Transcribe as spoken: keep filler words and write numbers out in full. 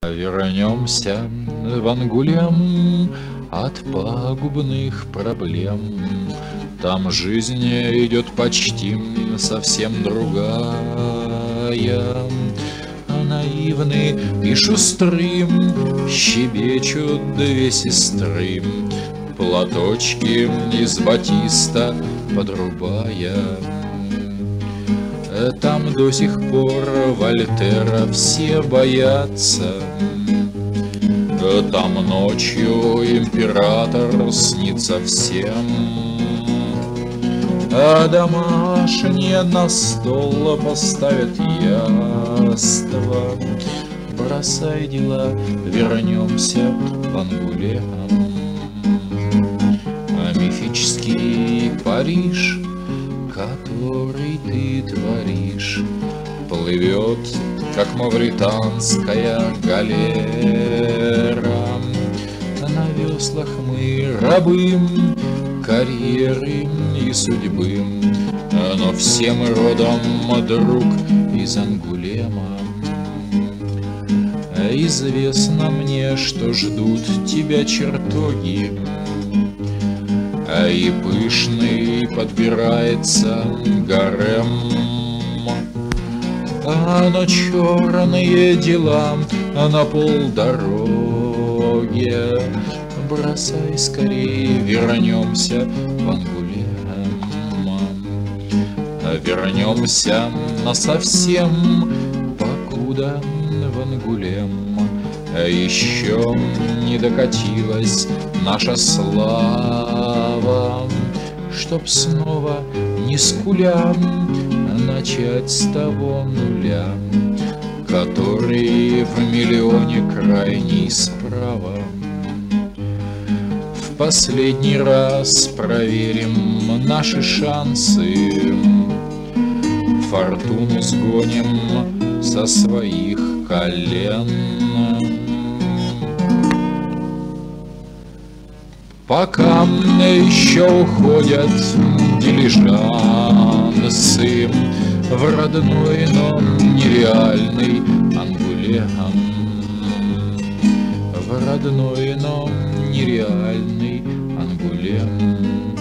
Вернемся в Ангулем от пагубных проблем. Там жизнь идет почти совсем другая. А наивны и шустрым щебечут две сестры, платочки из батиста подрубая. Там до сих пор Вольтера все боятся. Там ночью император снится всем, а домашние на стол поставят яство. Бросай дела, вернемся в Ангулем. А мифический Париж, который ты творишь, плывет, как мавританская галера. На веслах мы рабы карьеры и судьбы, но все мы родом, друг, из Ангулема. Известно мне, что ждут тебя чертоги, и пышный подбирается гарем. А на черные дела на полдороги бросай скорее, вернемся в Ангулем. Вернемся насовсем, покуда в Ангулем еще не докатилась наша слава, чтоб снова не скуля начать с того нуля, который в миллионе крайний справа. В последний раз проверим наши шансы, фортуну сгоним со своих колен. Пока еще уходят дилижансы в родной, но нереальный Ангулем, в родной, но нереальный Ангулем.